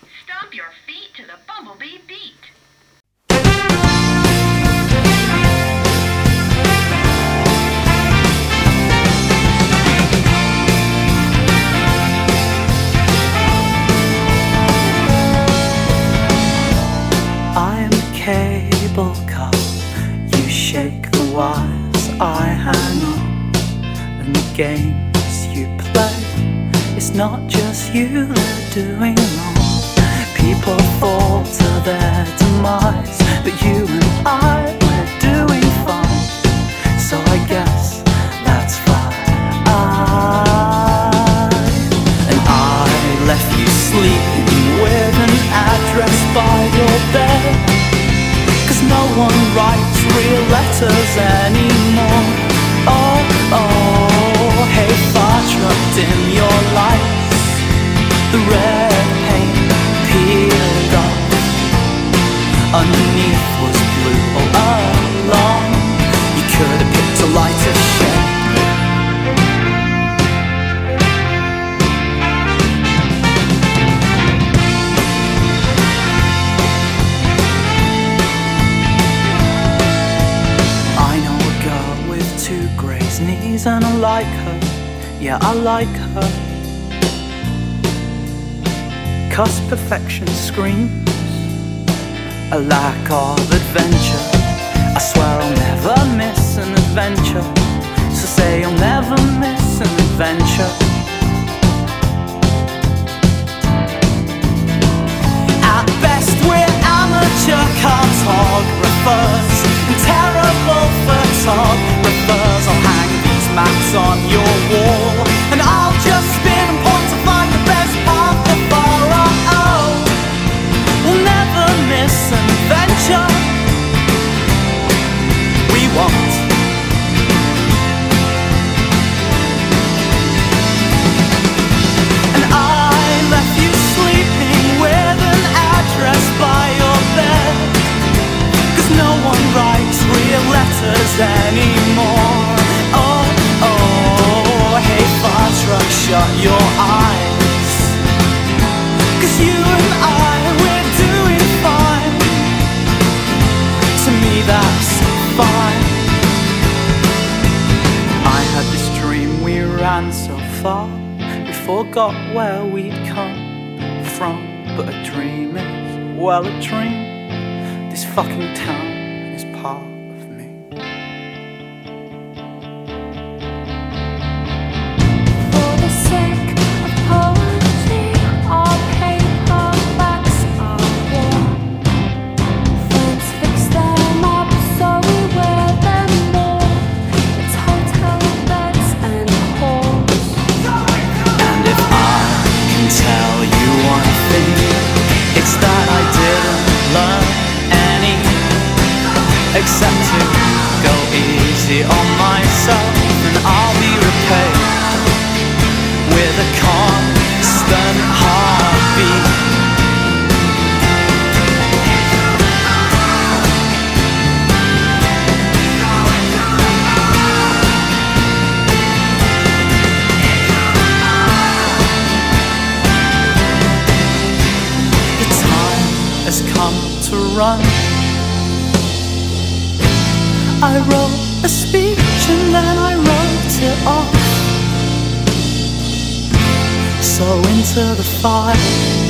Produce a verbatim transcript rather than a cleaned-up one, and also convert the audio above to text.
Stomp your feet to the bumblebee beat. I'm a cable car, you shake the wires, I hang on. And the games you play, it's not just you they're doing wrong. People fall to their demise, but you and I, we're doing fine. So I guess that's fine. And I left you sleeping with an address by your bed, 'cause no one writes real letters anymore. Oh, oh, hey, fire truck, dim your lights. The red paint peeled off, underneath was blue all along. You could have picked a lighter shade. I know a girl with two Grey's knees and I like her, yeah I like her. 'Cause perfection screams a lack of adventure. I swear I'll never miss an adventure, so say you'll never miss an adventure. At best we're amateur cartographers and terrible photographers. I'll hang these maps on your wall and I'll just spin and point to find the best part of our oh. We'll never miss an adventure, we won't. And I left you sleeping with an address by your bed, 'cause no one writes real letters anymore. Oh, oh, hey fire truck, shut your eyes, 'cause you and I, we're doing fine. To me that's fine. I had this dream, we ran so far, we forgot where we'd come from. But a dream is, well a dream, this fucking town is part of me. For the sake of poetry, our paperbacks are worn. Friends fix them up so we wear them more. It's hotel beds and halls. And if I can tell you one thing, it's that I didn't learn any, except to go easy on myself, and I'll be repaid with a constant heartbeat. The time has come to run. I wrote a speech and then I wrote it off. So into the fire